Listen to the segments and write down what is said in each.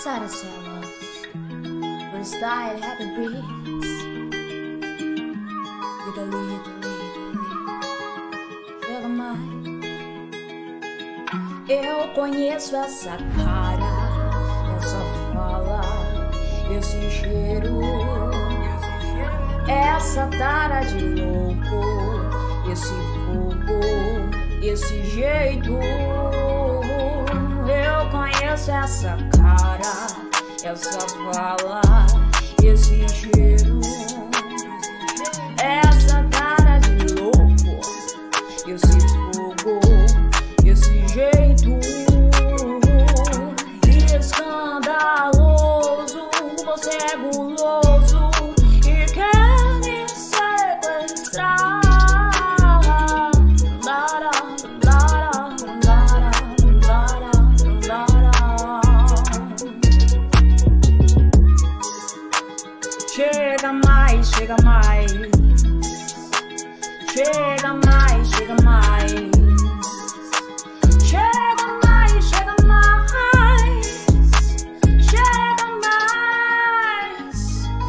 SARA CELLOS FREESTYLE Happy Beats. Chega mais. Eu conheço essa cara, essa fala, esse cheiro, essa cara de louco, esse fogo, esse jeito. Eu conheço essa cara, essa fala, esse cheiro, essa cara de louco, esse fogo, esse jeito. Escandaloso, você é guloso e quer me sequestrar. Chega mais, chega mais. Chega mais, chega mais. Chega mais, chega mais. Chega mais.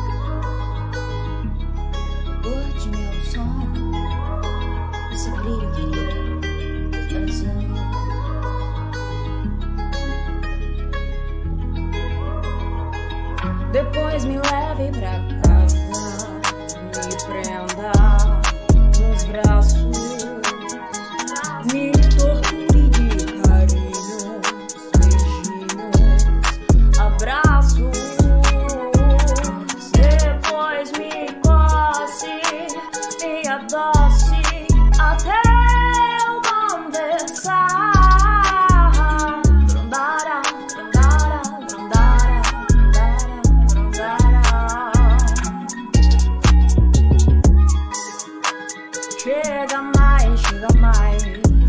Curte meu som. Esse brilho, querido. Depois me leve pra casa, me prenda nos braços, me torture de carinhos, beijinhos, abraços. Depois me coce, me adoce, até eu conversar. Chega mais, chega mais.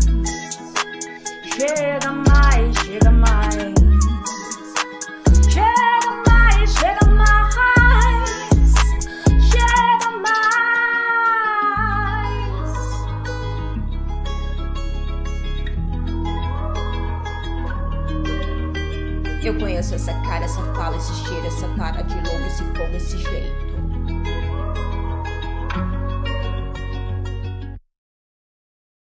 Chega mais, chega mais. Chega mais, chega mais. Chega mais. Eu conheço essa cara, essa fala, esse cheiro, essa cara de louco, esse fogo, esse jeito.